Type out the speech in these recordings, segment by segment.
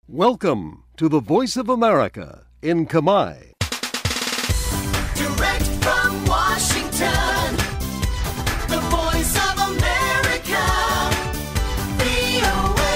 Welcome to the Voice of America in Khmer. Direct from Washington, the Voice of America, VOA.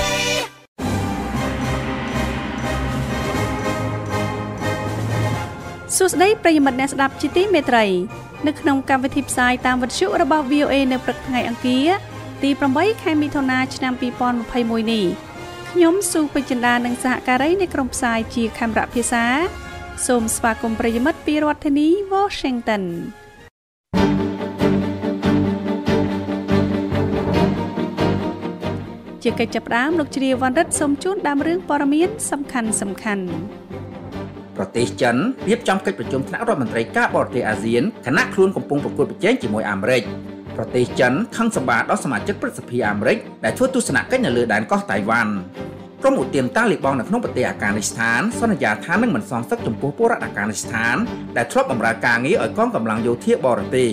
សួស្តីប្រិយមិត្តអ្នកស្ដាប់ជាទីមេត្រីនៅក្នុងកម្មវិធីផ្សាយតាមវិទ្យុរបស់ VOA នៅព្រឹកថ្ងៃអង្គារទី8ខែមិថុនាឆ្នាំ2021នេះខ្ញុំស៊ូពេជ្រចិន្តានិងសហការីនៃក្រុមផ្សាយជាខេមរៈភាសាសូមស្វាគមន៍ប្រិយមិត្តពីរដ្ឋធានី Washington ជាកិច្ចចាប់ផ្ដើមលោកជ្រាវវណ្ណរិទ្ធសូមជូនដើមរឿងព័ត៌មានសំខាន់ប្រទេសចិនរៀបចំកិច្ចប្រជុំថ្នាក់រដ្ឋមន្ត្រីការបរទេសអាស៊ានខណៈខ្លួនកំពុងប្រកួតប្រជែងជាមួយអាមេរិកប្រទេសចិនខឹងសម្បាដល់សមាជិកព្រឹទ្ធសភាអាមេរិកដែលធ្វើទស្សនកិច្ចនៅលើដែនកោះតៃវ៉ាន់ក្រុមឧទាមតាលីបង់នៅក្នុងប្រទេសអាហ្វហ្គានីស្ថានសន្យាថានឹងមិនសងសឹកចំពោះពលរដ្ឋអាហ្វហ្គានីស្ថានដែលធ្លាប់បម្រើការងារឲ្យកងកម្លាំងយោធាបរទេស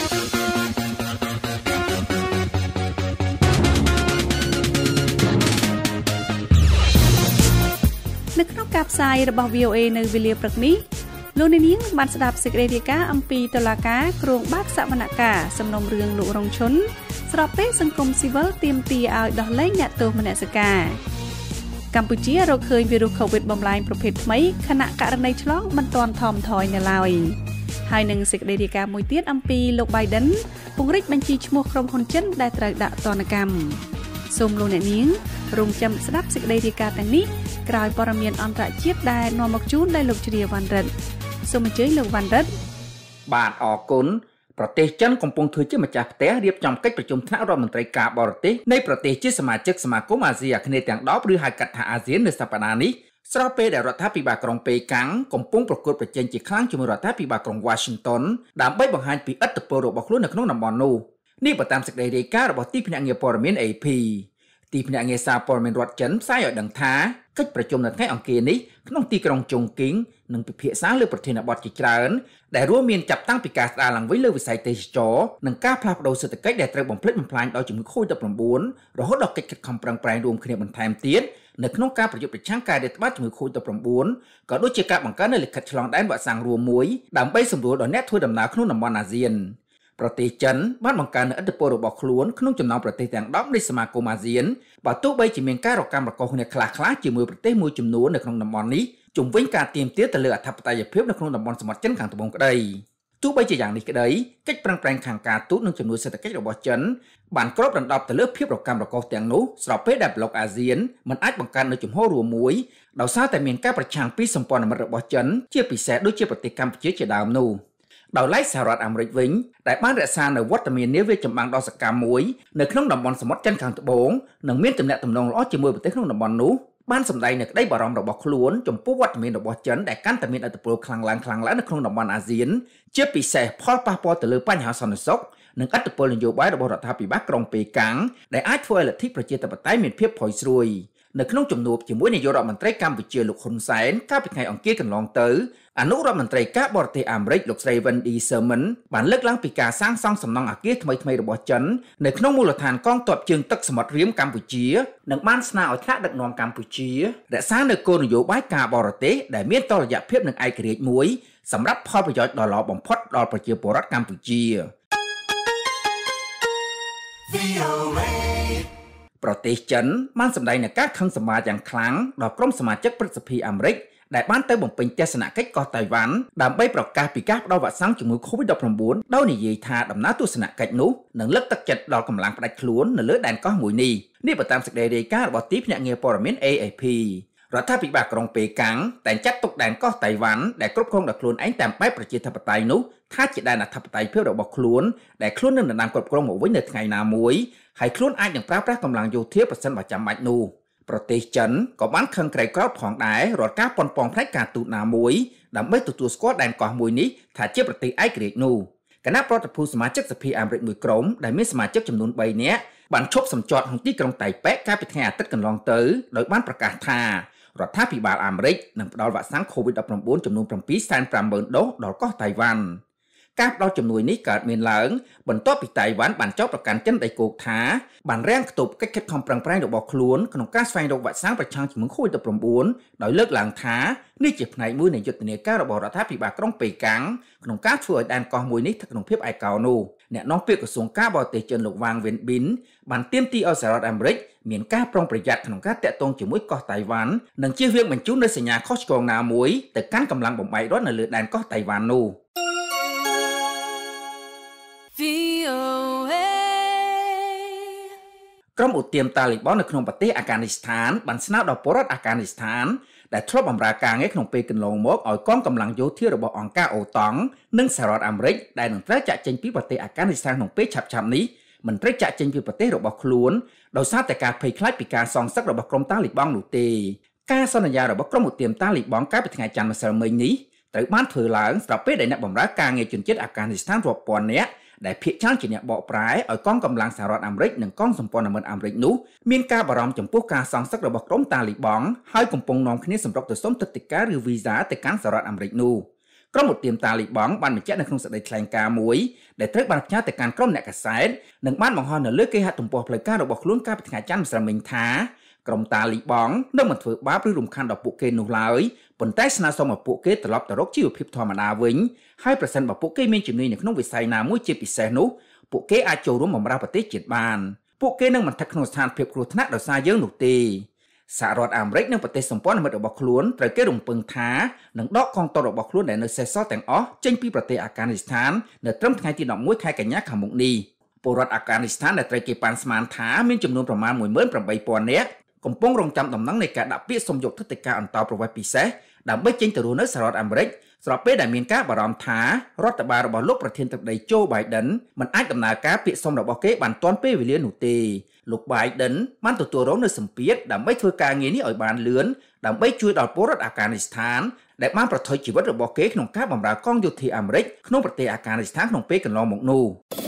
នៅក្នុងការផ្សាយរបស់ VOA នៅវេលាព្រឹកនេះលោកនាងបានស្ដាប់សេចក្តីរាយការណ៍អំពីតុលាការគ្រងបាក់សវនកម្មសំណុំរឿងលោករងឈុនស្របពេលសង្គមស៊ីវិលទាមទារឲ្យដោះលែងអ្នកទោសមនសិការកម្ពុជារកឃើញវីរុស COVID បំលែងប្រភេទថ្មីខណៈករណីឆ្លងមិនទាន់ថមថយនៅឡើយហើយនឹងសេចក្តីរាយការណ៍មួយទៀតអំពីលោក Biden ពង្រីកបញ្ជីឈ្មោះក្រុមហ៊ុនចិនដែលត្រូវដាក់ទណ្ឌកម្មសូមលោកអ្នកនាងរងចាំស្ដាប់សេចក្តីរាយការណ៍ទាំងនេះក្រោយព័ត៌មានអន្តរជាតិដែលនាំមកជូនដោយលោកជ្រាវវណ្ណរិទ្ធសូមអញ្ជើញលោកវណ្ណរិទ្ធបាទអរគុណប្រទេសចិនកំពុងធ្វើជាម្ចាស់ផ្ទះរៀបចំកិច្ចប្រជុំថ្នាក់រដ្ឋមន្ត្រីការបរទេសនៃប្រទេសជាសមាជិកសមាគមអាស៊ីអាគ្នេយ៍ទាំង10ឬហៅកាត់ថាអាស៊ាននៅសប្តាហ៍នេះស្របពេលដែលរដ្ឋាភិបាលក្រុងប៉េកាំងកំពុងប្រកួតប្រជែងជាខ្លាំងជាមួយរដ្ឋាភិបាលក្រុង Washington ដើម្បីបង្ហាញពីឥទ្ធិពលរបស់ខ្លួននៅក្នុងតំបន់នោះនេះបើតាមសេចក្តីរាយការណ៍របស់ទីភ្នាក់ងារព័ត៌មាន AP ទីភ្នាក់ងារសារព័ត៌មានរដ្ឋចិនផ្សាយឲ្យដឹងថាកិច្ចប្រជុំនៅថ្ងៃអង្គារនេះក្នុងទីក្រុងជុងគីងនឹងពិភាក្សាលើប្រធានបទជាច្រើនដែលរួមមានចាប់តាំងពីការស្ដារឡើងវិញលើវិស័យទេសចរនិងការផ្លាស់ប្តូរសេដ្ឋកិច្ចដែលត្រូវបំផ្លិចបំផ្លាញដោយជំងឺ COVID-19 រហូតដល់កិច្ចខិតខំប្រឹងប្រែងរួមគ្នាបន្ថែមទៀតនៅក្នុងការប្រយុទ្ធប្រឆាំងការរាតត្បាតជំងឺ COVID-19 ក៏ដូចជាការបង្កើននូវលិខិតឆ្លងដែនវ៉ាក់សាំងរួមមួយដើម្បីសម្រួលដល់អ្នកធ្វើដំណើរក្នុងតំបន់អាស៊ានប្រទេសចិនបានបង្កើននូវឥទ្ធិពលរបស់ខ្លួនក្នុងចំណោមប្រទេសទាំង10នៃសមាគមអាស៊ានបើទោះបីជាមានការរកាំរកូសគ្នាខ្លះៗជាមួយប្រទេសមួយចំនួននៅក្នុងតំបន់នេះជំវិញការទាមទារទៅលើអធិបតេយ្យភាពនៅក្នុងតំបន់សមុទ្រចិនខាងត្បូងក្តីទោះបីជាយ៉ាងនេះក្តីកិច្ចប្រឹងប្រែងខាងការទូតនិងជំនួយសេដ្ឋកិច្ចរបស់ចិនបានគ្របដណ្ដប់ទៅលើភាពរកាំរកូសទាំងនោះស្របពេលដែលប្លុកអាស៊ានមិនអាចបង្កើតនូវជំហររួមមួយដោយសារតែមានការប្រឆាំងពីសម្ព័ន្ធមិត្តរបស់ចិនជាពិសេសដូចជាប្រទេសកម្ពុជាជាដើមនោះដោយឡែកសហរដ្ឋអាមេរិកវិញដែលបានរក្សានូវវត្តមាននាវាចម្បាំងដ៏សកម្មមួយនៅក្នុងតំបន់សមុទ្រចិនខាងត្បូងនិងមានទំនាក់ទំនងល្អជាមួយប្រទេសក្នុងតំបន់នោះបានសម្ដែងនូវក្តីបារម្ភរបស់ខ្លួនចំពោះវត្តមានរបស់ចិនដែលកាន់តែមានឥទ្ធិពលខ្លាំងឡើងនៅក្នុងតំបន់អាស៊ានជាពិសេសផលប៉ះពាល់ទៅលើបញ្ហាសន្តិសុខនិងឥទ្ធិពលនយោបាយរបស់រដ្ឋាភិបាលក្រុងប៉េកាំងដែលអាចធ្វើឲ្យលទ្ធិប្រជាធិបតេយ្យមានភាពផុយស្រួយនៅក្នុងជំនួបជាមួយនាយករដ្ឋមន្ត្រីកម្ពុជាលោកហ៊ុនសែនកាលពីថ្ងៃអង្គារកន្លងទៅអនុរដ្ឋមន្ត្រីការបរទេសអាមេរិកលោកស្រី Wendy Sherman បានលើកឡើងពីការសាងសង់សំណង់អគារថ្មីៗរបស់ចិននៅក្នុងមូលដ្ឋានកងទ័ពជើងទឹកសមុទ្ររៀមកម្ពុជានិងបានស្នើឲ្យថ្នាក់ដឹកនាំកម្ពុជារក្សានូវគោលនយោបាយការបរទេសដែលមានតុល្យភាពនិងឯករាជ្យមួយសម្រាប់ផលប្រយោជន៍ដ៏ល្អបំផុតដល់ប្រជាពលរដ្ឋកម្ពុជាប្រទេសចិនបានសម្ដែងនូវការខឹងសម្បារយ៉ាងខ្លាំងដល់ក្រុមសមាជិកព្រឹទ្ធសភាអាមេរិកដែលបានទៅបំពេញទស្សនកិច្ចកោះតៃវ៉ាន់ដើម្បីប្រកាសពីការផ្តល់វ៉ាក់សាំងជំងឺ COVID-19 ដោយនិយាយថាដំណើរទស្សនកិច្ចនោះនឹងលើកទឹកចិត្តដល់កម្លាំងផ្ដាច់ខ្លួននៅលើដែនកោះមួយនេះបើតាមសេចក្តីរាយការណ៍របស់ទីភ្នាក់ងារព័ត៌មាន AFP រដ្ឋាភិបាលក្រុងប៉េកាំងតែងចាត់ទុកដែនកោះតៃវ៉ាន់ដែលគ្រប់គ្រងដោយខ្លួនឯងតាមបែបប្រជាធិបតេយ្យនោះថាជាដែនអធិបតេយ្យភាពរបស់ខ្លួនដែលខ្លួននឹងដណ្ដើមគ្រប់គ្រងមកវិញនៅថ្ងៃណាមួយហើយខ្លួនអាចនឹងប្រើប្រាស់កម្លាំងយោធាប្រសិនបើចាំបាច់នោះប្រទេសចិនក៏បានខឹងក្រៃក្រោធផងដែររាល់ការប៉ុនប៉ងផ្នែកការទូតណាមួយដើម្បីទទួលស្គាល់ដែនកោះមួយនេះថាជាប្រទេសឯករាជ្យនោះគណៈប្រតិភូសមាជិកសភាអាមេរិកមួយក្រុមដែលមានសមាជិកចំនួន3នាក់បានឈប់សម្ជាប់ក្នុងទីក្រុងតៃប៉េកាលពីថ្ងៃអាទិត្យកន្លងទៅដោយបានប្រកាសថារដ្ឋាភិបាលអាមេរិកនឹងផ្តល់វ៉ាក់សាំង COVID-19 ចំនួន 750,000 ដូសដល់កោះតៃវ៉ាន់ការផ្ដល់ជំនួយនេះកើតមានឡើងបន្ទាប់ពីតៃវ៉ាន់បានចោទប្រកាន់ចិនដីគោកថាបានរាំងខ្ទប់កិច្ចខិតខំប្រឹងប្រែងរបស់ខ្លួនក្នុងការស្វែងរកវ៉ាក់សាំងប្រឆាំងជាមួយ COVID-19 ដោយលើកឡើងថានេះជាផ្នែកមួយនៃយុទ្ធនាការរបស់រដ្ឋាភិបាលក្រុងប៉េកាំងក្នុងការធ្វើឲ្យដែនកោះមួយនេះស្ថិតក្នុងភាពឯកោនោះអ្នកនាំពាក្យក្រសួងការបរទេសចិនលោកវ៉ាងវិនប៊ីនបានទាមទារឲ្យសហរដ្ឋអាមេរិកមានការប្រុងប្រយ័ត្នក្នុងការតាក់ទងជាមួយកោះតៃវ៉ាន់និងជៀសវាងបញ្ជូននូវសញ្ញាខុសឆ្គងណាមួយទៅកាន់កម្លាំងបំបីរដ្ឋនៅលើដែនកោះតៃវ៉ាន់នោះក្រុមឧទាមតាលីបននៅក្នុងប្រទេសអាហ្គានីស្ថានបានស្នើដល់ពលរដ្ឋអាហ្គានីស្ថានដែលធ្លាប់បម្រើការងារក្នុងពេលកន្លងមកឲ្យកងកម្លាំងយោធារបស់អង្គការអូតង់និងសហរដ្ឋអាមេរិកដែលនឹងត្រូវចាក់ចេញពីប្រទេសអាហ្គានីស្ថានក្នុងពេលឆាប់ៗនេះមិនត្រូវចាក់ចេញពីប្រទេសរបស់ខ្លួនដោយសារតែការភ័យខ្លាចពីការសងសឹករបស់ក្រុមតាលីបង់នោះទេការសន្យារបស់ក្រុមឧទាមតាលីបង់កាលពីថ្ងៃច័ន្ទម្សិលមិញនេះត្រូវបានធ្វើឡើងស្របពេលដែលអ្នកបម្រើការងារជនជាតិអាហ្គានីស្ថានរាប់ពាន់នាក់ដែលភាគច្រើនជាអ្នកបកប្រែឲ្យកងកម្លាំងសហរដ្ឋអាមេរិកនិងកងសម្ព័ន្ធមិត្តអាមេរិកនោះមានការបារម្ភចំពោះការសងសឹករបស់ក្រុមតាលីបង់ហើយកំពុងនាំគ្នាសម្រុកទៅសុំទឹកដីកាឬវីសាទៅកាន់សហរដ្ឋអាមេរិកនោះក្រុមឧទាមតាលីបង់បានបញ្ជាក់នៅក្នុងសេចក្តីថ្លែងការណ៍មួយដែលត្រូវបានផ្ញើទៅកាន់ក្រុមអ្នកកាសែតនិងបានបង្ហោះនៅលើគេហទំព័រផ្លូវការរបស់ខ្លួនកាលពីថ្ងៃច័ន្ទម្សិលមិញថាក្រុមតាលីបង់នឹងមិនធ្វើបាបឬរំខានដល់ពួកគេនោះឡើយប៉ុន្តែស្នើសុំឲ្យពួកគេត្រឡប់ទៅរកជីវភាពធម្មតាវិញហើយប្រសិនបើពួកគេមានជំនាញនៅក្នុងវិស័យណាមួយជាពិសេសនោះពួកគេអាចចូលរួមបម្រើប្រទេសជាតិបានពួកគេនឹងមិនស្ថិតក្នុងស្ថានភាពគ្រោះថ្នាក់ដោយសារយើងនោះទេសហរដ្ឋអាមេរិកនិងប្រទេសសម្ព័ន្ធមិត្តរបស់ខ្លួនត្រូវគេរំពឹងថានឹងដកកងទ័ពរបស់ខ្លួនដែលនៅសេសសល់ទាំងអស់ចេញពីប្រទេសអាហ្គានីស្ថាននៅត្រឹមថ្ងៃទី11ខែកញ្ញាខាងមុខនេះពលរដ្ឋអាហ្គានីស្ថានដែលត្រូវគេប៉ាន់ស្មានថាមានចំនួនប្រមាណ 18,000 នាក់កំពុងរងចាំដំណឹងនៃការដាក់ពាក្យសុំយកទឹកដីការអន្តោប្រវេសន៍ពិសេសដើម្បីចេញទៅរស់នៅសហរដ្ឋអាមេរិកស្របពេលដែលមានការបារម្ភថារដ្ឋបាលរបស់លោកប្រធានទឹកដីโจ Biden មិនអាចដំណើរការពាក្យសុំរបស់គេបានទាន់ពេលវេលានោះទេលោក Biden បានទទួលរងនូវសម្ពាធដើម្បីធ្វើការងារនេះឲ្យបានលឿនដើម្បីជួយដល់ពលរដ្ឋអាហ្គានីស្ថានដែលបានប្រថុយជីវិតរបស់គេក្នុងការបម្រើកងយោធាអាមេរិកក្នុងប្រទេសអាហ្គានីស្ថានក្នុងពេលកន្លងមកនោះ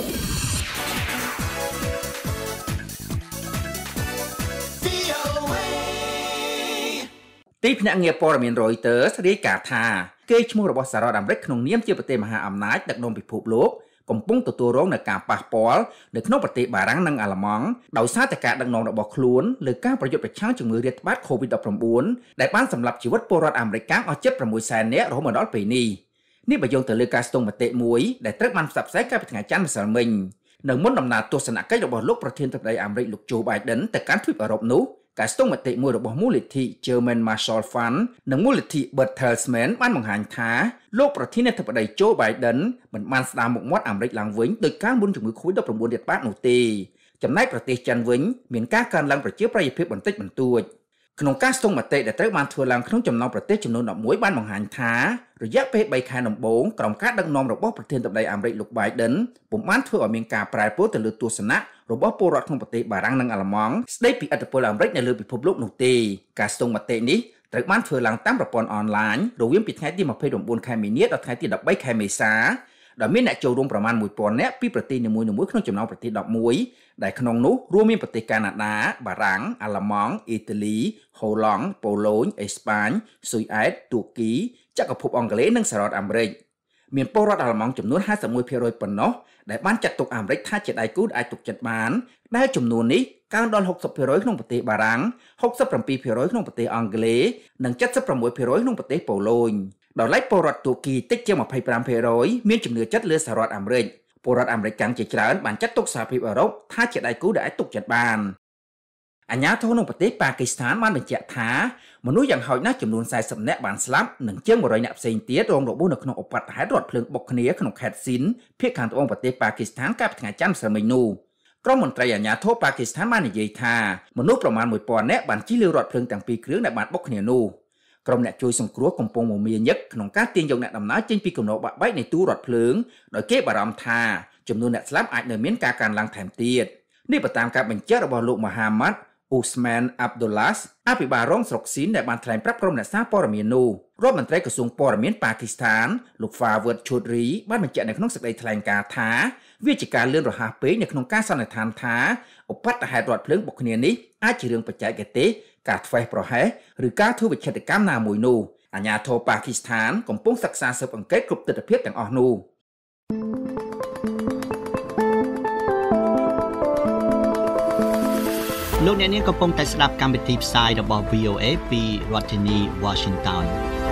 ទីភ្នាក់ងារព័ត៌មាន Reuters រាយការណ៍ថាកេរ្តិ៍ឈ្មោះរបស់សហរដ្ឋអាមេរិកក្នុងនាមជាប្រទេសមហាអំណាចដឹកនាំពិភពលោកកំពុងទទួលរងនឹងការប៉ះពាល់នៅក្នុងប្រទេសបារាំងនិងអាល្លឺម៉ង់ដោយសារតែការដឹកនាំរបស់ខ្លួនលើការប្រយុទ្ធប្រឆាំងជំងឺរាតត្បាត COVID-19 ដែលបានសម្លាប់ជីវិតពលរដ្ឋអាមេរិកអស់ជិត 600,000 នាក់រហូតមកដល់ពេលនេះបើយោងទៅលើការស្ទង់មតិមួយដែលត្រូវបានផ្សព្វផ្សាយកាលពីថ្ងៃច័ន្ទម្សិលមិញនៅមុនដំណើរទស្សនកិច្ចរបស់លោកប្រធានទឹកដីអាមេរិកលោកโจ Biden ទៅកាន់ទ្វីបអឺរ៉ុបនោះការស្ទង់មតិមួយរបស់មូលនិធិ German Marshall Fund និងមូលនិធិ Bertelsmann បានបង្ហាញថាលោកប្រធានាធិបតីโจ Biden មិនបានស្ដារមុខមាត់អាមេរិកឡើងវិញដោយការមុនជំងឺ COVID-19 រាតត្បាតនោះទេចំណែកប្រទេសចិនវិញមានការកើនឡើងប្រជាប្រិយភាពបន្តិចបន្តួចក្នុងការស្ទង់មតិដែលត្រូវបានធ្វើឡើងក្នុងចំណោមប្រទេសចំនួន11បានបង្ហាញថារយៈពេល3ខែដំបូងក្រោមការដឹកនាំរបស់ប្រធានាធិបតីអាមេរិកលោក Biden ពុំបានធ្វើឲ្យមានការប្រែប្រួលទៅលើទស្សនៈរបស់ពលរដ្ឋក្នុងប្រទេសបារាំងនិងអាល្លឺម៉ង់ស្ដីពីឥទ្ធិពលអាមេរិកនៅលើពិភពលោកនោះទេការស្ទង់មតិនេះត្រូវបានធ្វើឡើងតាមប្រព័ន្ធអនឡាញរវាងពីថ្ងៃទី29ខែមីនាដល់ថ្ងៃទី13ខែមេសាដែលមានអ្នកចូលរួមប្រមាណ 1,000 នាក់ពីប្រទេសនីមួយៗក្នុងចំណោមប្រទេស11ដែលក្នុងនោះរួមមានប្រទេសកាណាដាបារាំងអាល្លឺម៉ង់អ៊ីតាលីហូឡង់ប៉ូឡូញអេស្ប៉ាញស៊ុយអែតទួរគីចក្រភពអង់គ្លេសនិងសហរដ្ឋអាមេរិកមានពលរដ្ឋអាល្លឺម៉ង់ចំនួន 51% ប៉ុណ្ណោះដែលបានចាត់ទុកអាមេរិកថាជាដៃគូអាចទុកចិត្តបានដែលចំនួននេះកើនដល់ 60% ក្នុងប្រទេសបារាំង 67% ក្នុងប្រទេសអង់គ្លេសនិង 76% ក្នុងប្រទេសប៉ូឡូញដោយឡែកពលរដ្ឋទួរគីតិចជាង 25% មានជំនឿចិត្តលើសហរដ្ឋអាមេរិកពលរដ្ឋអាមេរិកកាំងជាច្រើនបានចាត់ទុកសហភាពអឺរ៉ុបថាជាដៃគូដែលអាចទុកចិត្តបានអាជ្ញាធរក្នុងប្រទេសប៉ាគីស្ថានបានបញ្ជាក់ថាមនុស្សយ៉ាងហោចណាស់ចំនួន40នាក់បានស្លាប់និងជាង100នាក់ផ្សេងទៀតរងរបួសនៅក្នុងឧបទ្ទហេតុរថភ្លើងបុកគ្នាក្នុងខេត្តស៊ីនភាគខាងត្បូងប្រទេសប៉ាគីស្ថានកាលពីថ្ងៃច័ន្ទម្សិលមិញនោះក្រុមមន្ត្រីអាជ្ញាធរប៉ាគីស្ថានបាននិយាយថាមនុស្សប្រមាណ 1,000 នាក់បានជិះលើរថភ្លើងទាំងពីរគ្រឿងដែលបានបុកគ្នានោះក្រុមអ្នកជួយសង្គ្រោះកំពុងមមាញឹកក្នុងការទាញយកអ្នកដំណើរចេញពីគំនរបាក់បែកនៃទូរថភ្លើងដោយគេបារម្ភថាចំនួនអ្នកស្លាប់អាចនៅមានការកើនឡើងថែមទៀតនេះបើតាមការបញ្ជាក់របស់លោកមហាម៉ាត់អ៊ូស្មែនអាប់ឌុលឡាសអភិបាលរងស្រុកស៊ីនដែលបានថ្លែងប្រាប់ក្រុមអ្នកសារព័ត៌មាននោះរដ្ឋមន្ត្រីក្រសួងព័ត៌មានប៉ាគីស្ថានលោកហ្វាវើតឈូតរីបានបញ្ជាក់នៅក្នុងសេចក្តីថ្លែងការណ៍ថាវាជាការលឿនរហ័សពេកនៅក្នុងការសន្និដ្ឋានថាឧបទ្ទហេតុរថភ្លើងបុកគ្នានេះអាចជារឿងបច្ចេកទេសការធ្វេសប្រហែសឬការធ្វើវិច្ឆេទកម្មណាមួយនោះអាជ្ញាធរប៉ាគីស្ថានកំពុងសិក្សាស៊ើបអង្កេតគ្រប់ទិដ្ឋភាពទាំងអស់នោះលោកអ្នកនាងកំពុងតែស្ដាប់កម្មវិធីផ្សាយរបស់ VOA ពីរដ្ឋធានី Washington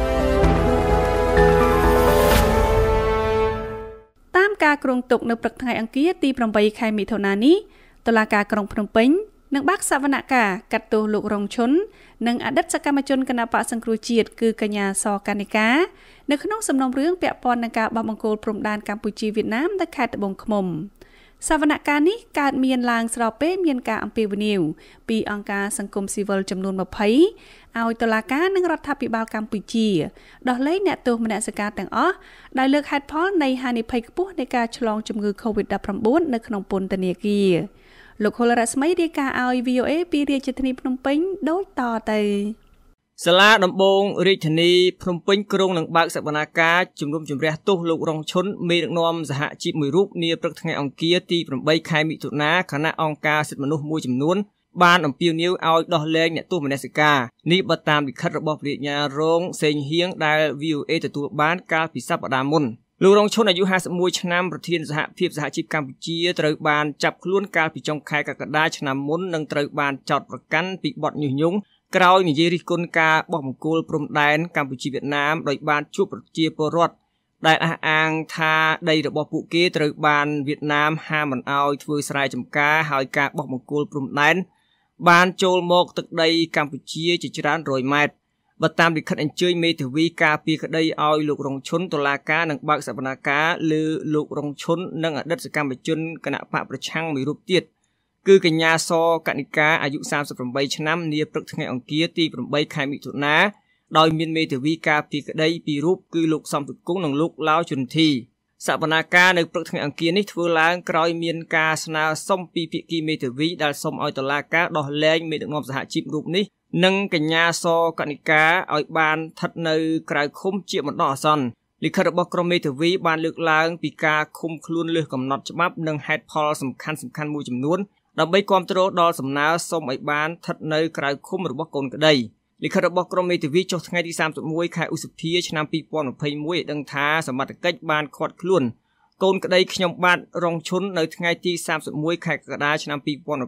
តាមការគ្រោងទុកនៅព្រឹកថ្ងៃអង្គារទី8ខែមិថុនានេះតុលាការក្រុងភ្នំពេញនឹងបើកសវនកម្មកាត់ទោសលោករងឈុននិងអតីតសកម្មជនគណបក្សសង្គ្រោះជាតិគឺកញ្ញាសកនិកានៅក្នុងសំណុំរឿងពាក់ព័ន្ធនឹងការបោះបង្គោលព្រំដែនកម្ពុជាវៀតណាមនៅខេត្តត្បូងឃ្មុំសវនកម្មនេះកើតមានឡើងស្របពេលមានការអំពាវនាវពីអង្គការសង្គមស៊ីវិលចំនួន20ឲ្យតុលាការនិងរដ្ឋាភិបាលកម្ពុជាដោះលែងអ្នកទោសមនសិការទាំងអស់ដែលលើកហេតុផលនៃហានិភ័យខ្ពស់នៃការឆ្លងជំងឺ COVID-19 នៅក្នុងពន្ធនាគារលោកហុលរស្មីរាយការណ៍ឲ្យ VOA ពីរាជធានីភ្នំពេញដូចតទៅសាលាដំបងរាជធានីភ្នំពេញក្រុងនឹងបើកសវនកម្មជំនុំជម្រះទោសលោករងឈុនមេដឹកនាំសហជីពមួយរូបនាព្រឹកថ្ងៃអង្គារទី8ខែមិថុនាគណៈអង្គការសិទ្ធិមនុស្សមួយចំនួនបានអំពាវនាវឲ្យដោះលែងអ្នកទោសមនសិការនេះបើតាមលិខិតរបស់ព្រះញ្ញារងសេងហៀងដែល VOA ទទួលបានកាលពីសប្តាហ៍មុនលោករងឈុនអាយុ51ឆ្នាំប្រធានសហភាពសហជីពកម្ពុជាត្រូវបានចាប់ខ្លួនកាលពីចុងខែកក្កដាឆ្នាំមុននិងត្រូវបានចោទប្រកាន់ពីបទញុះញង់ក្រោយនិយាយរិះគន់ការបោះបង្គោលព្រំដែនកម្ពុជាវៀតណាមដោយបានជួបប្រជាពលរដ្ឋដែលអះអាងថាដីរបស់ពួកគេត្រូវបានវៀតណាមហាមមិនអោយធ្វើស្រែចម្ការហើយការបោះបង្គោលព្រំដែនបានចូលមកទឹកដីកម្ពុជាជាច្រើនរយម៉ែត្របើតាមលិខិតអញ្ជើញមេធាវីការពីក្តីឲ្យលោករងឈុនតុលាការនឹងបើកសវនកម្មលើលោករងឈុននិងអតីតសកម្មជនគណបកប្រឆាំងមួយរូបទៀតគឺកញ្ញាសកនិកាអាយុ38ឆ្នាំនាព្រឹកថ្ងៃអង្គារទី8ខែមិថុនាដោយមានមេធាវីការពីក្តីពីររូបគឺលោកសំទុគង្គនិងលោកឡាវជុនធីសវនកម្មនៅព្រឹកថ្ងៃអង្គារនេះធ្វើឡើងក្រោយមានការស្នើសុំពីភាគីមេធាវីដែលសុំឲ្យតុលាការដោះលែងមេដឹកនាំសហជីពរូបនេះនិងកញ្ញាសកនិកាឲ្យបានស្ថិតនៅក្រៅឃុំជាបណ្ដោះអាសន្នលិខិតរបស់ក្រុមមេធាវីបានលើកឡើងពីការឃុំខ្លួនលើសកំណត់ច្បាប់និងហេតុផលសំខាន់មួយចំនួនដើម្បីគាំទ្រដល់សំណើសុំឲ្យបានស្ថិតនៅក្រៅឃុំរបស់កូនក្តីលិខិតរបស់ក្រុមមេធាវីចុះថ្ងៃទី31ខែឧសភាឆ្នាំ2021ឲ្យដឹងថាសមត្ថកិច្ចបានឃាត់ខ្លួនកូនក្តីខ្ញុំបាទរងឈុននៅថ្ងៃទី31ខែកក្កដាឆ្នាំ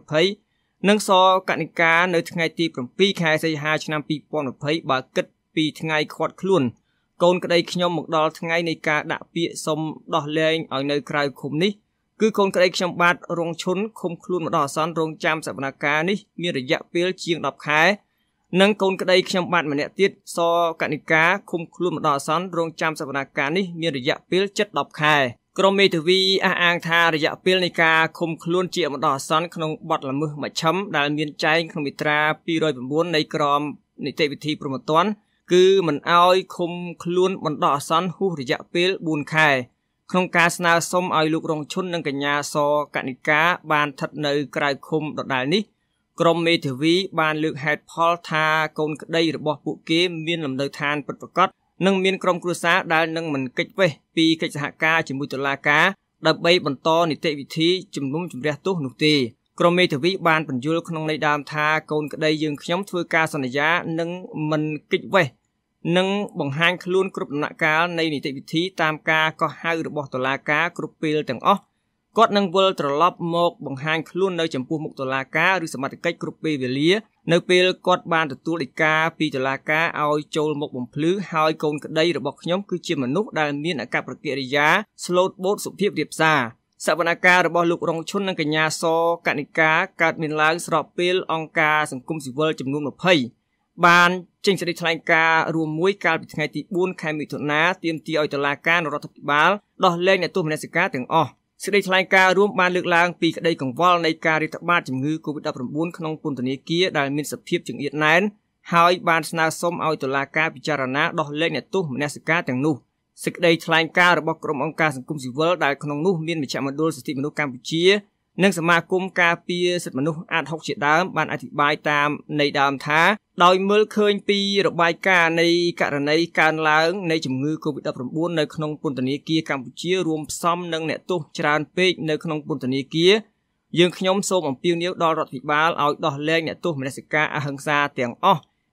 2020និងសកនិកានៅថ្ងៃទី7ខែសីហាឆ្នាំ2020បើគិតពីថ្ងៃឃាត់ខ្លួនកូនក្តីខ្ញុំមកដល់ថ្ងៃនៃការដាក់ពាក្យសុំដោះលែងឲ្យនៅក្រៅឃុំនេះគឺកូនក្តីខ្ញុំបាទរងឈុនឃុំខ្លួនមកដល់អាសន្នរងចាំសវនកម្មនេះមានរយៈពេលជាង10ខែនិងកូនក្តីខ្ញុំបាទម្នាក់ទៀតសកនិកាឃុំខ្លួនមកដល់អាសន្នរងចាំសវនកម្មនេះមានរយៈពេលជិត10ខែក្រុមមេធាវីអះអាងថារយៈពេលនៃការឃុំខ្លួនជាបណ្ដោះអាសន្នក្នុងបទល្មើសមជ្ឈិមដែលមានចែងក្នុងមាត្រា209នៃក្រមនីតិវិធីព្រហ្មទណ្ឌគឺមិនអោយឃុំខ្លួនបណ្ដោះអាសន្នហួសរយៈពេល4ខែក្នុងការស្នើសុំឲ្យលោករងឈុននិងកញ្ញាសកនិកាបានស្ថិតនៅក្រៅឃុំដដែលនេះក្រុមមេធាវីបានលើកហេតុផលថាកូនក្តីរបស់ពួកគេមានលំនៅឋានពិតប្រាកដនិងមានក្រុមគ្រួសារដែលនឹងមិនគេចវេះពីកិច្ចសហការជាមួយតុលាការដើម្បីបន្តនីតិវិធីជំនុំជម្រះទោសនោះទេក្រុមមេធាវីបានបញ្យល់ក្នុងន័យដើមថាកូនក្តីយើងខ្ញុំធ្វើការសន្យានឹងមិនគេចវេះនិងបង្ហាញខ្លួនគ្រប់ដំណាក់កាលនៃនីតិវិធីតាមការកោះហៅរបស់តុលាការគ្រប់ពេលទាំងអស់គាត់នឹងវិលត្រឡប់មកបង្ហាញខ្លួននៅចំពោះមុខតុលាការឬសមត្ថកិច្ចគ្រប់ពេលវេលានៅពេលគាត់បានទទួលដីកាពីតុលាការឲ្យចូលមកបំភ្លឺហើយកូនក្តីរបស់ខ្ញុំគឺជាមនុស្សដែលមានអាកប្បកិរិយាស្លូតបូតសុភាពរាបសារសវនកម្មរបស់លោករងឈុននិងកញ្ញាសកនិកាកើតមានឡើងស្របពេលអង្គការសង្គមស៊ីវិលចំនួន20បានចេញសេចក្តីថ្លែងការណ៍រួមមួយកាលពីថ្ងៃទី4ខែមិថុនាទាមទារឲ្យតុលាការរដ្ឋាភិបាលដោះលែងអ្នកទោសមនសិការទាំងអស់សេចក្តីថ្លែងការណ៍រួមបានលើកឡើងពីក្តីកង្វល់នៃការរាតត្បាតជំងឺ COVID-19 ក្នុងពន្ធនាគារដែលមានសភាពចង្អៀតណែនហើយបានស្នើសុំឲ្យតុលាការពិចារណាដោះលែងអ្នកទោសមនសិការទាំងនោះសេចក្តីថ្លែងការណ៍របស់ក្រុមអង្គការសង្គមស៊ីវិលដែលក្នុងនោះមានមជ្ឈមណ្ឌលសិទ្ធិមនុស្សកម្ពុជានិងសមាគមការពារសិទ្ធិមនុស្សអាត60ជាដើមបានអធិប្បាយតាមន័យដើមថាដោយមើលឃើញពីរបាយការណ៍នៃករណីកើនឡើងនៃជំងឺ COVID-19 នៅក្នុងពន្ធនាគារកម្ពុជារួមផ្សំនឹងអ្នកទោសច្រើនពេកនៅក្នុងពន្ធនាគារយើងខ្ញុំសូមអំពាវនាវដល់រដ្ឋាភិបាលឲ្យដោះលែងអ្នកទោសមនសិការអហិង្សាទាំងអស់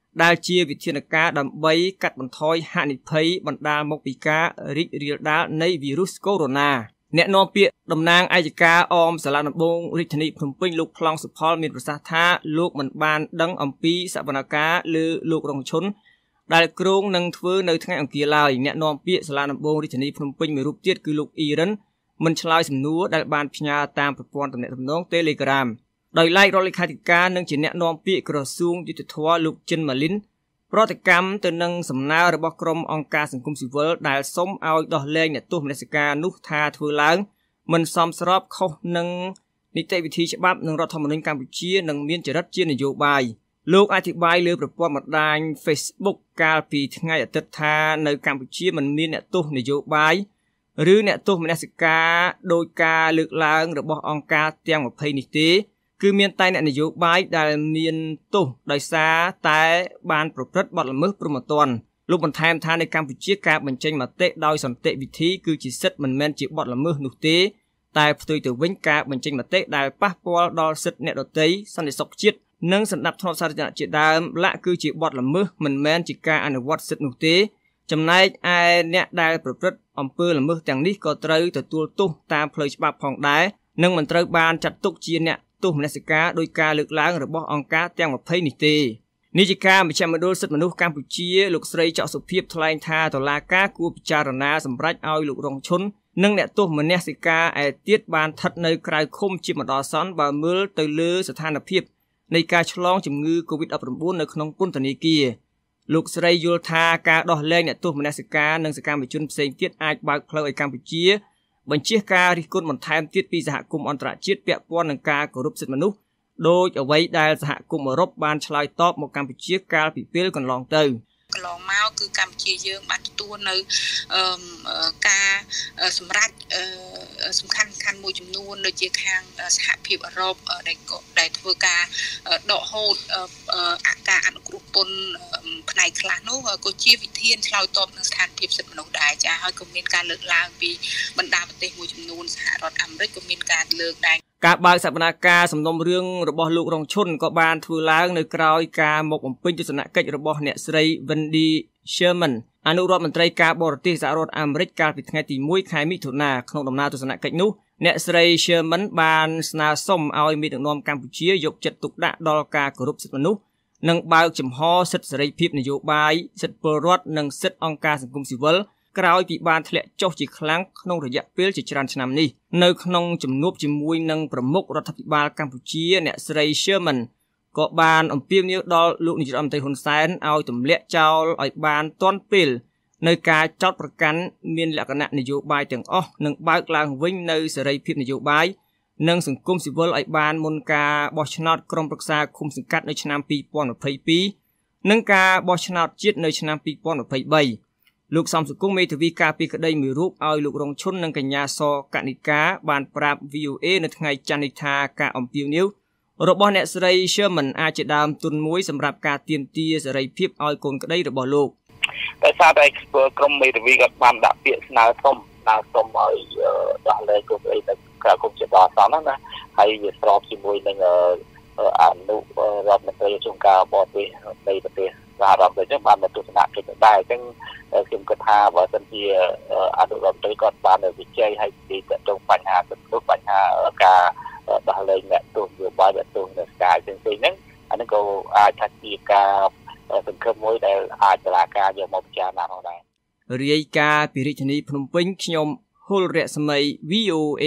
ដែលជាវិធានការដើម្បីកាត់បន្ថយហានិភ័យបណ្ដាលមកពីការរីករាលដាលនៃវីរុសកូវីដ -19 អ្នកនាំពាក្យតំណាងឯកការអមសាលាដំបងរាជធានីភ្នំពេញលោកប្លង់សុផលមានប្រសាសន៍ថាលោកមិនបានដឹងអំពីសវនកម្មលើលោករងឈុនដែលគ្រោងនឹងធ្វើនៅថ្ងៃអង្គារឡើយអ្នកនាំពាក្យសាលាដំបងរាជធានីភ្នំពេញមួយរូបទៀតគឺលោកអ៊ីរ៉ានមិនឆ្លើយសំណួរដែលបានផ្ញើតាមប្រព័ន្ធទំនាក់ទំនង Telegram ដោយឡែករដ្ឋលេខាធិការនិងជាអ្នកនាំពាក្យក្រសួងយុទ្ធភ័ពលោកចិនម៉ាលីនប្រតិកម្មទៅនឹងសំណើរបស់ក្រុមអង្គការសង្គមស៊ីវិលដែលសុំឲ្យដោះលែងអ្នកទោសមនសិការនោះថាធ្វើឡើងមិនសមស្របខុសនឹងនីតិវិធីច្បាប់និងរដ្ឋធម្មនុញ្ញកម្ពុជានិងមានចរិតជានយោបាយលោកអធិប្បាយលើប្រព័ន្ធបណ្ដាញ Facebook កាលពីថ្ងៃអាទិត្យថានៅកម្ពុជាមិនមានអ្នកទោសនយោបាយឬអ្នកទោសមនសិការដោយការលើកឡើងរបស់អង្គការទាំង20នេះទេគឺមានតែអ្នកនយោបាយដែលមានទោសដោយសារតែបានប្រព្រឹត្តបទល្មើសព្រហ្មទណ្ឌលោកបន្ថែមថានៅកម្ពុជាការបញ្ចេញមតិដោយសន្តិវិធីគឺជាសិទ្ធិមិនមែនជាបទល្មើសនោះទេតែផ្ទុយទៅវិញការបញ្ចេញមតិដែលប៉ះពាល់ដល់សិទ្ធិអ្នកដទៃសន្តិសុខជាតិនិងសណ្ដាប់ធ្នាប់សាធារណៈជាដើមឡាក់គឺជាបទល្មើសមិនមែនជាការអនុវត្តសិទ្ធិនោះទេចំណែកឯអ្នកដែលប្រព្រឹត្តអំពើល្មើសទាំងនេះក៏ត្រូវទទួលទោសតាមផ្លូវច្បាប់ផងដែរនិងមិនត្រូវបានចាត់ទុកជាអ្នកទោសមនសិការដោយការលើកឡើងរបស់អង្គការទាំង20នេះទេនាយិកាមជ្ឈមណ្ឌលសិទ្ធិមនុស្សកម្ពុជាលោកស្រីច័ក្កសុភាពថ្លែងថាតុលាការគួរពិចារណាសម្រេចឲ្យលោករងឈុននិងអ្នកទោសមនសិការឯទៀតបានស្ថិតនៅក្រៅឃុំជាបណ្ដោះអាសន្នបើមើលទៅលើស្ថានភាពនៃការឆ្លងជំងឺ Covid-19 នៅក្នុងពន្ធនាគារលោកស្រីយល់ថាការដោះលែងអ្នកទោសមនសិការនិងសកម្មជនផ្សេងទៀតអាចបើកផ្លូវឲ្យកម្ពុជាបញ្ជាការរិះគន់បន្ថែមទៀតពីសហគមន៍អន្តរជាតិពាក់ព័ន្ធនឹងការគោរពសិទ្ធិមនុស្សដោយអ្វីដែលសហគមន៍អឺរ៉ុបបានឆ្លើយតបមកកម្ពុជាកាលពីពេលកន្លងទៅកន្លងមកគឺកម្ពុជាយើងបានទទួលនៅការសម្រេចសំខាន់មួយចំនួនដូចជាខាងសហភាពអឺរ៉ុបដែលធ្វើការដកហូតការអនុគ្រោះពន្ធផ្នែកខ្លះនោះក៏ជាវិធានឆ្លើយតបនឹងស្ថានភាពសិទ្ធិមនុស្សដែរចាហើយក៏មានការលើកឡើងពីបណ្ដាប្រទេសមួយចំនួនសហរដ្ឋអាមេរិកក៏មានការលើកដែរការបើកសវនកម្មសំណុំរឿងរបស់លោករងឈុនក៏បានធ្វើឡើងនៅក្រៅការមកបំពេញទស្សនកិច្ចរបស់អ្នកស្រី Wendy Sherman អនុរដ្ឋមន្ត្រីការបរទេសសហរដ្ឋអាមេរិកកាលពីថ្ងៃទី1ខែមិថុនាក្នុងដំណើរទស្សនកិច្ចនោះអ្នកស្រី Sherman បានស្នើសុំឲ្យមេដឹកនាំកម្ពុជាយកចិត្តទុកដាក់ដល់ការគោរពសិទ្ធិមនុស្សនិងបើកចំហសិទ្ធិសេរីភាពនយោបាយសិទ្ធិពលរដ្ឋនិងសិទ្ធិអង្គការសង្គមស៊ីវិលក្រោយពីបានធ្លាក់ចុះជាខ្លាំងក្នុងរយៈពេលជាច្រើនឆ្នាំនេះនៅក្នុងជំនួបជាមួយនឹងប្រមុខរដ្ឋាភិបាលកម្ពុជាអ្នកស្រី Sherman ក៏បានអំពាវនាវដល់លោកនាយករដ្ឋមន្ត្រីហ៊ុនសែនឲ្យទម្លាក់ចោលឲ្យបានទាន់ពេលនៅការចោទប្រកាន់មានលក្ខណៈនយោបាយទាំងអស់និងបើកឡើងវិញនៅសេរីភាពនយោបាយនិងសង្គមស៊ីវិលឲ្យបានមុនការបោះឆ្នោតក្រុមប្រឹក្សាឃុំសង្កាត់នៅឆ្នាំ2022និងការបោះឆ្នោតជាតិនៅឆ្នាំ2023លោកសំសុគង្គមេធាវីការពីក្តីមួយរូបឲ្យលោករងឈុននិងកញ្ញាសកនិកាបានប្រាប់ VOA នៅថ្ងៃច័ន្ទនេះថាការអំពាវនាវរបស់អ្នកស្រី Sherman អាចជាដើមទុនមួយសម្រាប់ការទាមទារសេរីភាពឲ្យកូនក្តីរបស់លោកតែសារតែក្រុមមេធាវីក៏បានដាក់ពាក្យស្នើសុំឲ្យដោះលែងកូនក្តីទៅក្រៅគុំជាដល់សោះណាហើយវាស្របជាមួយនឹងអនុរដ្ឋមន្ត្រីជំនាញបរទេសនៃប្រទេសសហរដ្ឋអាមេរិកបានមកទស្សនកិច្ចដែរអញ្ចឹងខ្ញុំគិតថាបើសិនជាអនុរដ្ឋមន្ត្រីគាត់បានវិច័យឲ្យពីទៅទៅបញ្ហាសិទ្ធិមនុស្សបញ្ហាការដោះលែងអ្នកទោសនយោបាយអ្នកទោសនស្កាយផ្សេងៗហ្នឹងអានេះក៏អាចថាជាការសង្ឃឹមមួយដែលអាចតុលាការយកមកពិចារណាផងដែររាយការណ៍ពីរាជធានីភ្នំពេញខ្ញុំហុលរស្មី VOA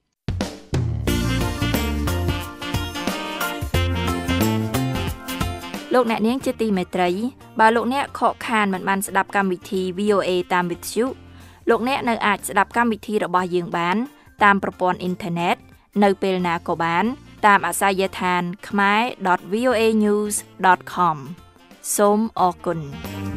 លោកអ្នកនាងជាទីមេត្រីបើលោកអ្នកខកខានមិនបានស្ដាប់កម្មវិធី VOA តាមវិទ្យុលោកអ្នកនៅអាចស្ដាប់កម្មវិធីរបស់យើងបានតាមប្រព័ន្ធអ៊ីនធឺណិតនៅពេលណាក៏បានតាមអាសយដ្ឋាន khmer.voanews.com សូមអរគុណ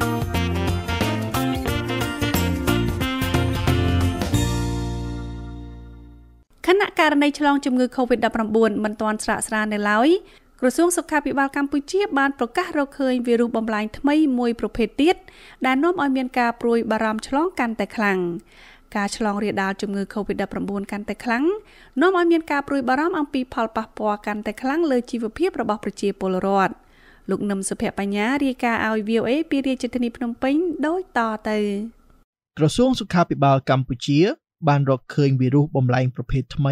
ខណៈករណីឆ្លងជំងឺ Covid-19 មិនទាន់ស្រាកស្រាននៅឡើយក្រសួងសុខាភិបាលកម្ពុជាបានប្រកាសរកឃើញវីរុសបំផ្លាញថ្មីមួយប្រភេទទៀតដែលនាំឲ្យមានការព្រួយបារម្ភឆ្លងកាន់តែខ្លាំងការឆ្លងរាលដាលជំងឺ Covid-19 កាន់តែខ្លាំងនាំឲ្យមានការព្រួយបារម្ភអំពីផលប៉ះពាល់កាន់តែខ្លាំងលើជីវភាពរបស់ប្រជាពលរដ្ឋលោកនឹមសុភ័ក្របញ្ញារាយការណ៍ឲ្យ VOA ពីរាជធានីភ្នំពេញដូចតទៅក្រសួងសុខាភិបាលកម្ពុជាបានរកឃើញវីរុសបំលែងប្រភេទថ្មី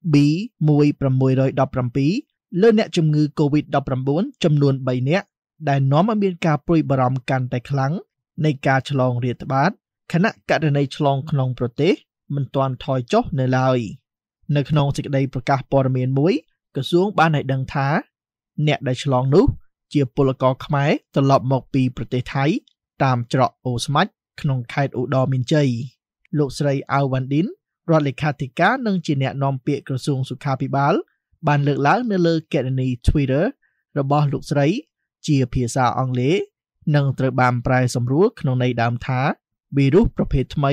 B1617 លើអ្នកជំងឺ COVID-19 ចំនួន3នាក់ដែលនាំឲ្យមានការព្រួយបារម្ភកាន់តែខ្លាំងនៃការឆ្លងរាតត្បាតខណៈករណីឆ្លងក្នុងប្រទេសមិនទាន់ថយចុះនៅឡើយនៅក្នុងសេចក្តីប្រកាសព័ត៌មានមួយក្រសួងបានឲ្យដឹងថាអ្នកដែលឆ្លងនោះជាពលករខ្មែរត្រឡប់មកពីប្រទេសថៃតាមច្រកអូស្មាច់ក្នុងខេត្តឧត្តរមានជ័យលោកស្រីអាវវ៉ាន់ឌិនរដ្ឋលេខាធិការនិងជាអ្នកនាំពាក្យក្រសួងសុខាភិបាលបានលើកឡើងនៅលើគណនី Twitter របស់លោកស្រីជាភាសាអង់គ្លេសនិងត្រូវបានប្រែសម្រួលក្នុងន័យដើមថាវីរុសប្រភេទថ្មី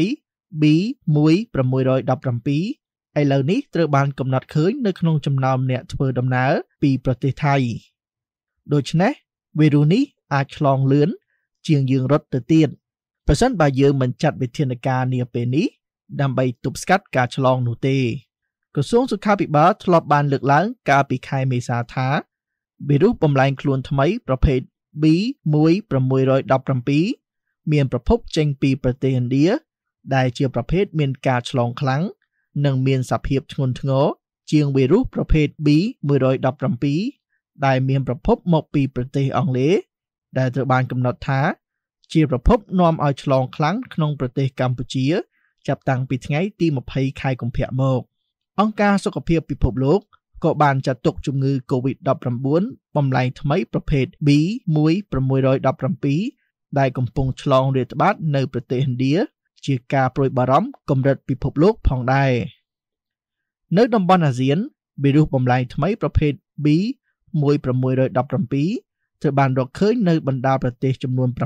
B1617 ឥឡូវនេះត្រូវបានកំណត់ឃើញនៅក្នុងចំណោមអ្នកធ្វើដំណើរពីប្រទេសថៃដូច្នេះវីរុសនេះអាចឆ្លងលឿនជាងយើងរត់ទៅទៀតប្រសិនបើយើងមិនចាត់វិធានការនាពេលនេះដើម្បីទប់ស្កាត់ការឆ្លងនោះទេក្រសួងសុខាភិបាលធ្លាប់បានលើកឡើងកាលពីខែមេសាថាវីរុសបំលែងខ្លួនថ្មីប្រភេទ B1617 មានប្រភពចេញពីប្រទេសឥណ្ឌាដែលជាប្រភេទមានការឆ្លងខ្លាំងនិងមានសភាពធ្ងន់ធ្ងរជាងវីរុសប្រភេទ B117 ដែលមានប្រភពមកពីប្រទេសអង់គ្លេសដែលត្រូវបានកំណត់ថាជាប្រភពនាំឲ្យឆ្លងខ្លាំងក្នុងប្រទេសកម្ពុជាចាប់តាំងពីថ្ងៃទី20ខែកុម្ភៈមកអង្គការសុខភាពពិភពលោកក៏បានចាត់ទុកជំងឺ COVID-19 បំលែងថ្មីប្រភេទ B1617 ដែលកំពុងឆ្លងរាតត្បាតនៅប្រទេសឥណ្ឌាជាការព្រួយបារម្ភកម្រិតពិភពលោកផងដែរនៅតំបន់អាស៊ានវីរុសបំលែងថ្មីប្រភេទ B1617 ត្រូវបានរកឃើញនៅបណ្ដាប្រទេសចំនួន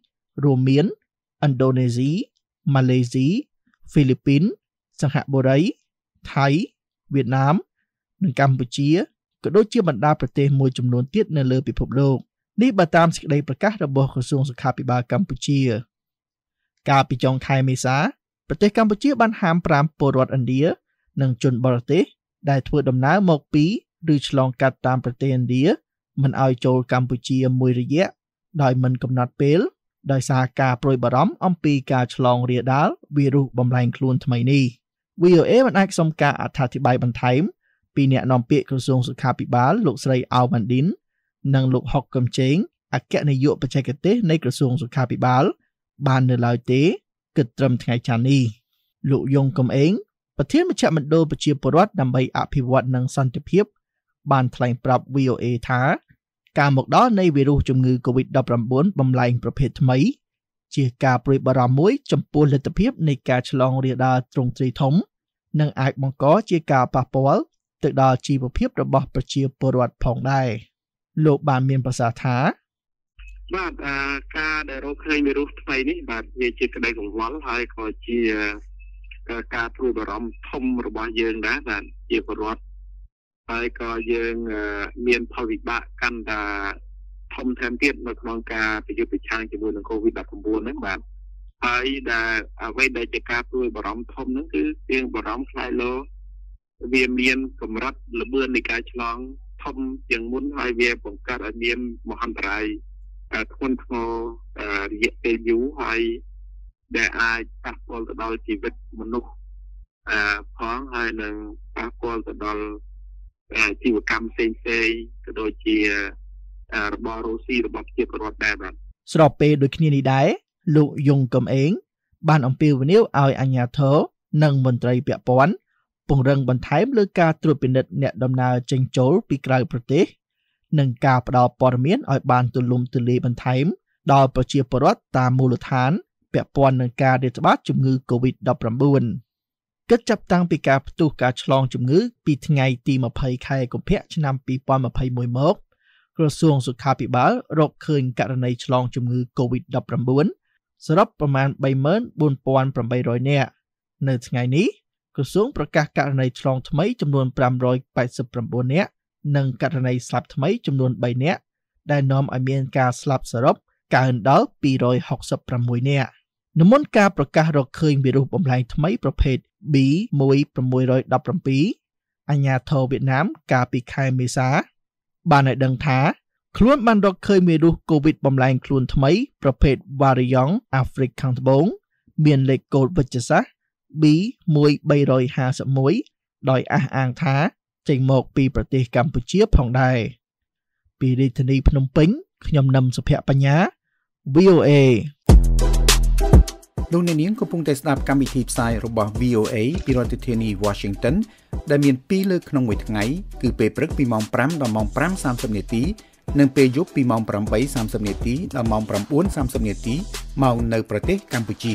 7រួមមានឥណ្ឌូនេស៊ីម៉ាឡេស៊ីហ្វីលីពីនសិង្ហបុរីថៃវៀតណាមនិងកម្ពុជាក៏ដូចជាបណ្ដាប្រទេសមួយចំនួនទៀតនៅលើពិភពលោកនេះបើតាមសេចក្តីប្រកាសរបស់ក្រសួងសុខាភិបាលកម្ពុជាកាលពីចុងខែមេសាប្រទេសកម្ពុជាបានហាម5ពលរដ្ឋឥណ្ឌានិងជនបរទេសដែលធ្វើដំណើរមកពីឬឆ្លងកាត់តាមប្រទេសឥណ្ឌាមិនឲ្យចូលកម្ពុជាមួយរយៈដោយមិនកំណត់ពេលដោយសារការព្រួយបារម្ភអំពីការឆ្លងរាលដាលវីរុសបំលែងខ្លួនថ្មីនេះ VOA មិនអាចសុំការអត្ថាធិប្បាយបន្ថែមពីអ្នកនាំពាក្យក្រសួងសុខាភិបាលលោកស្រីអាវវ៉ាន់ឌិននិងលោកហុកកំជេងអគ្គនាយកបច្ចេកទេសនៃក្រសួងសុខាភិបាលបាននៅឡើយទេគិតត្រឹមថ្ងៃច័ន្ទនេះលោកយងកំឯងប្រធានមជ្ឈមណ្ឌលប្រជាពលរដ្ឋដើម្បីអភិវឌ្ឍនិងសន្តិភាពបានថ្លែងប្រាប់ VOA ថាការមកដល់នៃវីរុសជំងឺ COVID-19 បំលែងប្រភេទថ្មីជាការព្រួយបារម្ភមួយចំពោះលទ្ធភាពនៃការឆ្លងរាលដាលទ្រង់ទ្រាយធំនិងអាចបង្កជាការប៉ះពាល់ទៅដល់ជីវភាពរបស់ប្រជាពលរដ្ឋផងដែរលោកបានមានប្រសាសន៍ថាបាទការដែលរកឃើញវីរុសថ្មីនេះបាទវាជាក្តីកង្វល់ហើយក៏ជាការព្រួយបារម្ភធំរបស់យើងដែរបាទជាពលរដ្ឋហើយក៏យើងមានផលវិបាកកាន់តែធំថែមទៀតនៅក្នុងការប្រយុទ្ធប្រឆាំងជាមួយនឹង COVID-19 ហ្នឹងបាទហើយដែលអ្វីដែលជាការព្រួយបារម្ភធំហ្នឹងគឺយើងបារម្ភខ្លាចលោវាមានកម្រិតល្បឿននៃការឆ្លងធំជាងមុនហើយវាបង្កើតឲ្យមានមហន្តរាយធ្ងន់ធ្ងររយៈពេលយូរហើយដែលអាចប៉ះពាល់ទៅដល់ជីវិតមនុស្សផងហើយនឹងប៉ះពាល់ទៅដល់ជីវកម្មផ្សេងៗក៏ដូចជារបររស់ស៊ីរបស់ប្រជាពលរដ្ឋដែរបាទស្របពេលដូចគ្នានេះដែរលោកយងកំឯងបានអំពាវនាវឲ្យអាជ្ញាធរនិងមន្ត្រីពាក់ព័ន្ធពង្រឹងបន្ថែមលើការត្រួតពិនិត្យអ្នកដំណើរចេញចូលពីក្រៅប្រទេសនិងការផ្តល់ព័ត៌មានឲ្យបានទូលំទូលាយបន្ថែមដល់ប្រជាពលរដ្ឋតាមមូលដ្ឋានពាក់ព័ន្ធនឹងការរាតត្បាតជំងឺ COVID-19 គិតចាប់តាំងពីការផ្ទុះការឆ្លងជំងឺពីថ្ងៃទី20ខែកុម្ភៈឆ្នាំ2021មកក្រសួងសុខាភិបាលរកឃើញករណីឆ្លងជំងឺ COVID-19 សរុបប្រមាណ 34,800 នាក់នៅថ្ងៃនេះក្រសួងប្រកាសករណីឆ្លងថ្មីចំនួន589នាក់និងករណីស្លាប់ថ្មីចំនួន3នាក់ដែលនាំឲ្យមានការស្លាប់សរុបកើនដល់266នាក់និមន្តការប្រកាសរកឃើញវីរុសបំលែងថ្មីប្រភេទ B1617 អាជ្ញាធរវៀតណាមកាលពីខែមេសាបានឲ្យដឹងថាខ្លួនបានរកឃើញមេរោគ COVID បំលែងខ្លួនថ្មីប្រភេទ Variant អាហ្វ្រិកខាងត្បូងមានលេខកូដវិទ្យាសាស្ត្រ B1351 ដោយអះអាងថាចេញមកពីប្រទេសកម្ពុជាផងដែរពីរាជធានីភ្នំពេញខ្ញុំនឹមសុភ័ក្របញ្ញា VOA លោកអ្នកនាងកំពុងតែស្ដាប់កម្មវិធីផ្សាយរបស់ VOA ពីរដ្ឋធានី Washington ដែលមាន2លើកក្នុងមួយថ្ងៃគឺពេលព្រឹកពីម៉ោង 5 ដល់ម៉ោង 5:30 នាទីនិងពេលយប់ពីម៉ោង 8:30 នាទីដល់ម៉ោង 9:30 នាទីមកនៅប្រទេសកម្ពុជា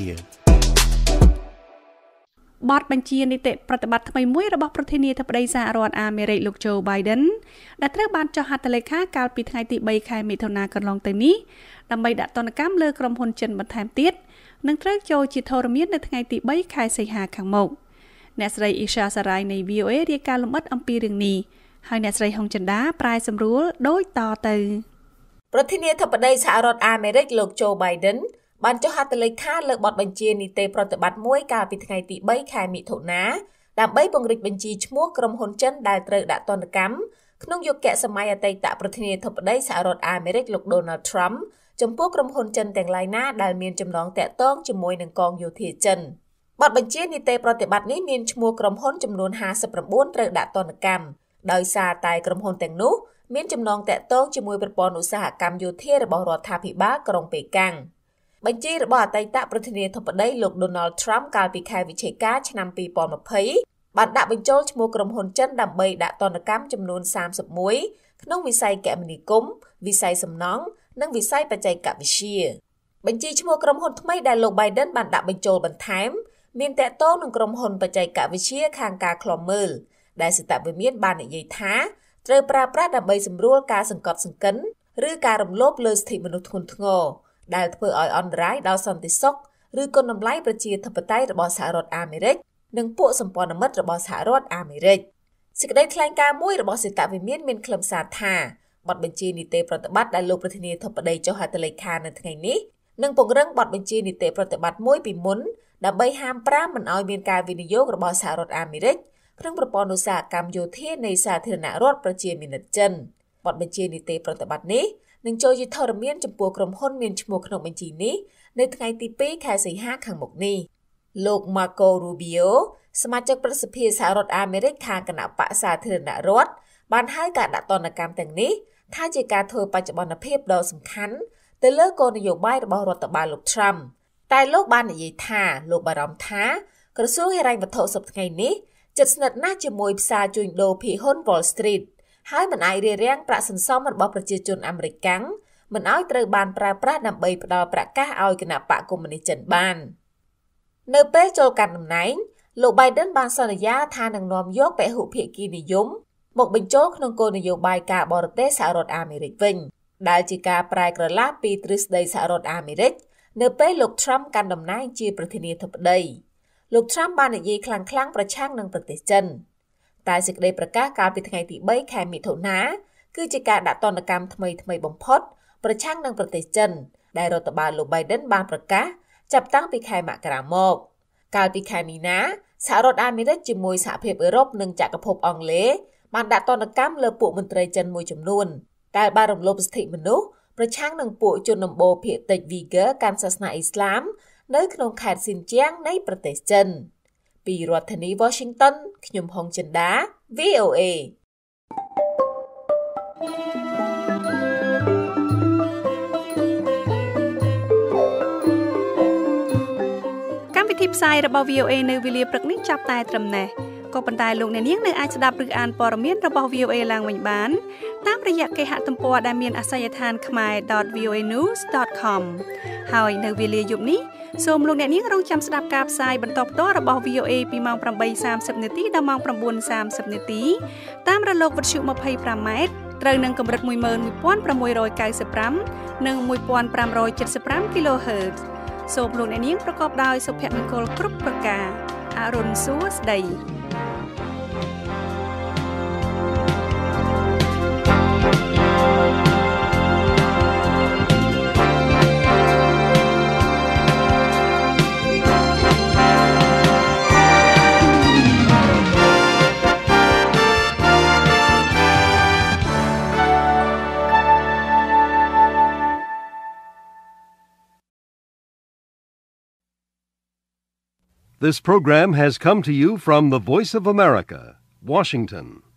បទបញ្ជានីតិប្រតិបត្តិថ្មីមួយរបស់ប្រធានាធិបតីសហរដ្ឋអាមេរិកលោក Joe Biden ដែលត្រូវបានចុះហត្ថលេខាកាលពីថ្ងៃទី3ខែមិថុនាកន្លងទៅនេះដើម្បីដាក់ទណ្ឌកម្មលើក្រុមហ៊ុនចិនបន្ថែមទៀតនឹងត្រូវចូលជាធរមាននៅថ្ងៃទី3ខែសីហាខាងមុខអ្នកស្រី Isha Sarai នៃ VOA រាយការណ៍លម្អិតអំពីរឿងនេះហើយអ្នកស្រីហុងចិន្តាប្រែសម្រួលដូចតទៅប្រធានាធិបតីសហរដ្ឋអាមេរិកលោក Joe Biden បានចុះហត្ថលេខាលើបទបញ្ជានីតិប្រតិបត្តិមួយកាលពីថ្ងៃទី3ខែមិថុនាដើម្បីពង្រីកបញ្ជីឈ្មោះក្រុមហ៊ុនចិនដែលត្រូវដាក់ទណ្ឌកម្មក្នុងយុគសម័យអតីតប្រធានាធិបតីសហរដ្ឋអាមេរិកលោក Donald Trump ចំពោះក្រុមហ៊ុនចិនទាំងឡាយណាដែលមានចំណងតាក់ទងជាមួយនឹងកងយោធាចិនបទបញ្ជានីតិប្រតិបត្តិនេះមានឈ្មោះក្រុមហ៊ុនចំនួន59ត្រូវដាក់ទណ្ឌកម្មដោយសារតែក្រុមហ៊ុនទាំងនោះមានចំណងតាក់ទងជាមួយប្រព័ន្ធឧស្សាហកម្មយោធារបស់រដ្ឋាភិបាលក្រុងប៉េកាំងបញ្ជីរបស់អតីតប្រធានាធិបតីលោក Donald Trump កាលពីខែវិច្ឆិកាឆ្នាំ2020បានដាក់បញ្ចូលឈ្មោះក្រុមហ៊ុនចិនដើម្បីដាក់ទណ្ឌកម្មចំនួន31ក្នុងវិស័យគមនាគមន៍វិស័យសំណង់និងវិស័យបច្ចេកវិទ្យាបញ្ជីឈ្មោះក្រុមហ៊ុនថ្មីដែលលោក Biden បានដាក់បញ្ចូលបន្ថែមមានតាក់ទងនឹងក្រុមហ៊ុនបច្ចេកវិទ្យាខាងការឃ្លាំមើលដែលសេតវិមានបាននិយាយថាត្រូវប្រើប្រាស់ដើម្បីសម្រួលការសង្កត់សង្កិនឬការរំលោភលើសិទ្ធិមនុស្សធ្ងន់ធ្ងរដែលធ្វើឲ្យអន្តរាយដល់សន្តិសុខឬគុណតម្លៃប្រជាធិបតេយ្យរបស់សហរដ្ឋអាមេរិកនិងពួកសម្ព័ន្ធមិត្តរបស់សហរដ្ឋអាមេរិកសេចក្តីថ្លែងការណ៍មួយរបស់សេតវិមានមានខ្លឹមសារថាបទបញ្ជានីតិប្រតិបត្តិដែលលោកប្រធានាធិបតីចុះហត្ថលេខានៅថ្ងៃនេះនឹងពង្រឹងបទបញ្ជានីតិប្រតិបត្តិមួយពីមុនដើម្បីហាម5មិនឲ្យមានការវិនិយោគរបស់សហរដ្ឋអាមេរិកក្នុងប្រព័ន្ធឧស្សាហកម្មយោធានៃសាធារណរដ្ឋប្រជាមានិតចិនបទបញ្ជានីតិប្រតិបត្តិនេះនឹងចូលជាធរមានចំពោះក្រុមហ៊ុនមានឈ្មោះក្នុងបញ្ជីនេះនៅថ្ងៃទី2ខែសីហាខាងមុខនេះលោក Marco Rubio សមាជិកប្រសិទ្ធិសហរដ្ឋអាមេរិកខាងគណៈបក្សសាធារណរដ្ឋបានហៅការដាក់ទណ្ឌកម្មទាំងនេះថាជាការធ្វើបច្ចុប្បន្នភាពដ៏សំខាន់ទៅលើគោលនយោបាយរបស់រដ្ឋបាលលោក Trump តែលោកបាននិយាយថាលោកបារម្ភថាក្រសួងហិរញ្ញវត្ថុសប្តាហ៍នេះជិតស្និទ្ធណាស់ជាមួយផ្សារជួញដូរភាគហ៊ុន Wall Street ហើយមិនអាចរារាំងប្រាក់សន្សំរបស់ប្រជាជនអាមេរិកកាំងមិនឲ្យត្រូវបានប្រើប្រាស់ដើម្បីផ្ដល់ប្រកាសឲ្យគណៈបកកុម្មុយនីសចិនបាននៅពេលចូលកាន់តំណែងលោក Biden បានសន្យាថានឹងនាំយកពហុភាគីនិយមមកបញ្ចូលក្នុងគោលនយោបាយការបរទេសសហរដ្ឋអាមេរិកវិញដែលជាការប្រែក្រឡាពីទ្រឹស្ដីសហរដ្ឋអាមេរិកនៅពេលលោក Trump កាន់តំណែងជាប្រធានាធិបតីលោក Trump បាននិយាយខ្លាំងៗប្រឆាំងនឹងប្រទេសចិនតែសេចក្តីប្រកាសកាលពីថ្ងៃទី3ខែមិថុនាគឺជាការដាក់ទណ្ឌកម្មថ្មីបំផុតប្រឆាំងនឹងប្រទេសចិនដែលរដ្ឋបាលលោក Biden បានប្រកាសចាប់តាំងពីខែមករាមកកាលពីខែមីនាសហរដ្ឋអាមេរិកជាមួយសហភាពអឺរ៉ុបនិងចក្រភពអង់គ្លេសបានដាក់ទណ្ឌកម្មលើពួកមន្ត្រីចិនមួយចំនួនដែលបានរំលោភសិទ្ធិមនុស្សប្រឆាំងនឹងពួកជនដំបូលភាគតិច Uyghur កាន់សាសនាអ៊ីស្លាមនៅក្នុងខេត្តស៊ីនជៀងនៃប្រទេសចិនពីរដ្ឋធានី Washington ខ្ញុំហុងចិន្តា VOA កម្មវិធីផ្សាយរបស់ VOA នៅវេលាព្រឹកនេះចាប់តែត្រឹមនេះក៏ប៉ុន្តែលោកអ្នកនាងនៅអាចស្ដាប់ឬអានព័ត៌មានរបស់ VOA ឡើងវិញបានតាមរយៈគេហទំព័រដែលមានអាសយដ្ឋាន khmer.voanews.com ហើយនៅវេលាយប់នេះសូមលោកអ្នកនាងរងចាំស្ដាប់ការផ្សាយបន្តផ្ទាល់របស់ VOA ពីម៉ោង 8:30 នាទីដល់ម៉ោង 9:30 នាទីតាមរលកវិទ្យុ 25 ម៉ែត្រត្រូវនឹងកម្រិត 11695 និង 1575 Kilohertz សូមលោកអ្នកនាងប្រកបដោយសុភមង្គលគ្រប់ប្រការអរុនសួស្តី This program has come to you from the Voice of America, Washington.